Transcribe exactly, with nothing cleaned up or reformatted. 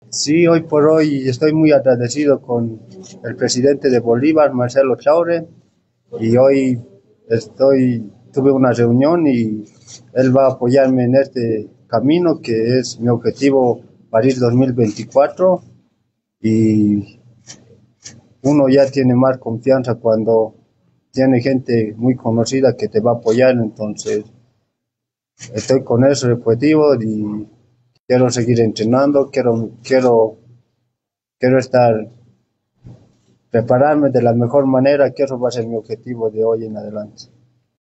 Sí, hoy por hoy estoy muy agradecido con el presidente de Bolívar, Marcelo Chaure, y hoy estoy, tuve una reunión y él va a apoyarme en este camino que es mi objetivo París dos mil veinticuatro y uno ya tiene más confianza cuando tiene gente muy conocida que te va a apoyar, entonces estoy con ese objetivo y quiero seguir entrenando, quiero, quiero, quiero estar prepararme de la mejor manera, que eso va a ser mi objetivo de hoy en adelante.